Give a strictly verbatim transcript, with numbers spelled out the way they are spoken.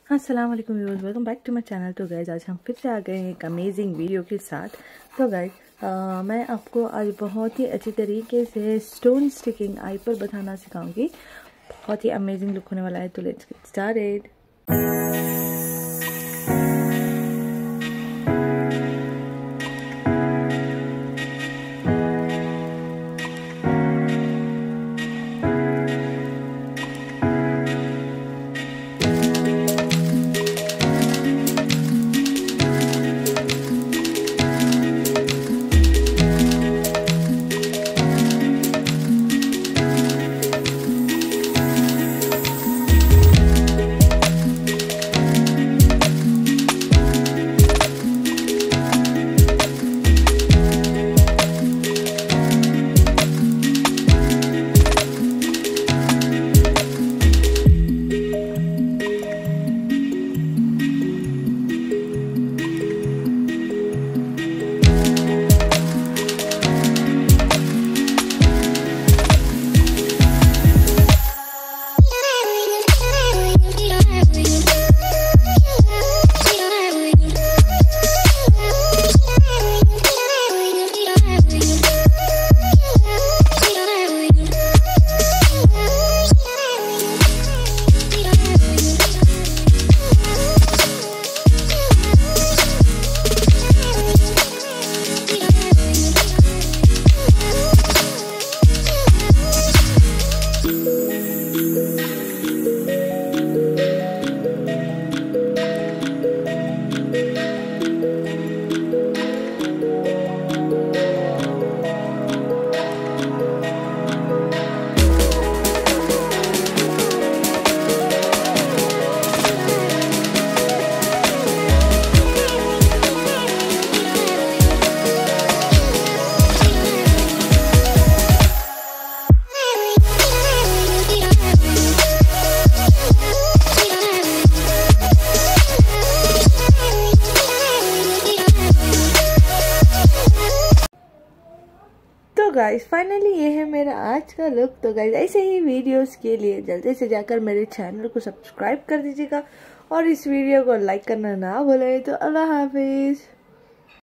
अस्सलाम वालेकुम viewers, welcome back to my channel. तो गाइज आज हम फिर से आ गए हैं एक अमेजिंग वीडियो के साथ। तो गाइज मैं आपको आज बहुत ही अच्छी तरीके से स्टोन स्टिकिंग आई पर बताना सिखाऊंगी। बहुत ही अमेजिंग लुक होने वाला है। तो लेट्स गेट स्टार्टेड। तो गाइस फाइनली ये है मेरा आज का लुक। तो गाइस ऐसे ही वीडियोस के लिए जल्दी से जाकर मेरे चैनल को सब्सक्राइब कर दीजिएगा और इस वीडियो को लाइक करना ना भूलें। तो अल्लाह हाफिज।